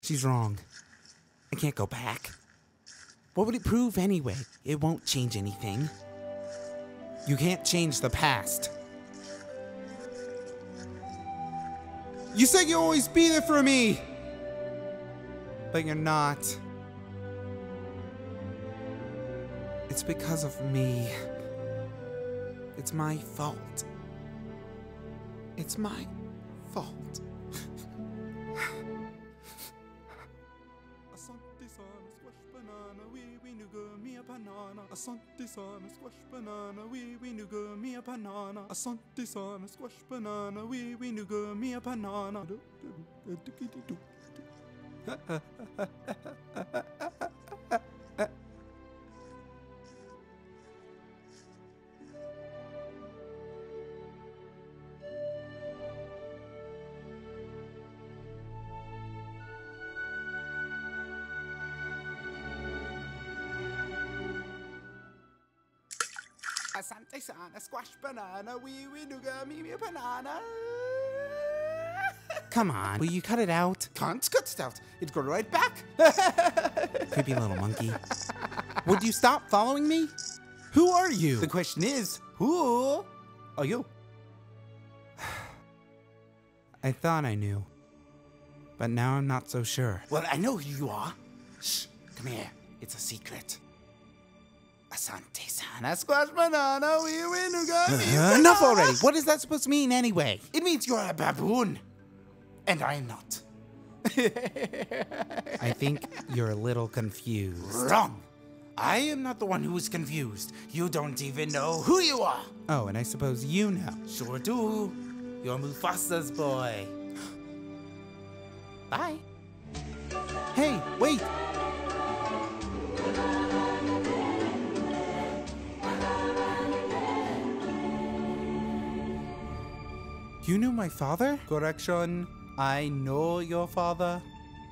She's wrong. I can't go back. What would it prove anyway? It won't change anything. You can't change the past. You said you'll always be there for me! But you're not. It's because of me. It's my fault. It's my fault. Asante sana squash banana, wee nougat, me a banana. Asante sana squash banana, wee nougat, me a banana. Asante sana squash banana, wee nougat, me a banana. Asante sana squash banana, wee nougat, me a banana. Come on, will you cut it out? Can't cut it out. It'd go right back. Creepy little monkey. Would you stop following me? Who are you? The question is, who are you? I thought I knew. But now I'm not so sure. Well, I know who you are. Shh, come here. It's a secret. Asante sana squash banana, wee nougat, me a banana. Enough already. What is that supposed to mean anyway? It means you're a baboon. And I'm not. I think you're a little confused. Wrong. I am not the one who is confused. You don't even know who you are. Oh, and I suppose you know. Sure do. You're Mufasa's boy. Bye. Hey, wait! You knew my father? Correction. I know your father.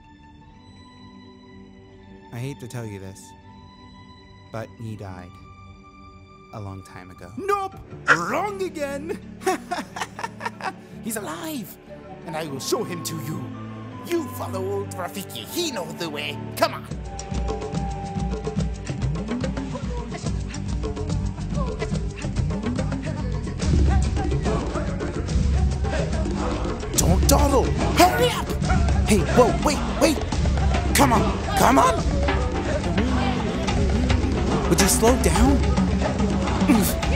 I hate to tell you this, but he died a long time ago. Nope. Wrong again. He's alive. And I will show him to you. You follow old Rafiki. He knows the way. Come on. Don't dawdle. Hurry up. Hey, whoa, wait! Come on. Come on. Would you slow down?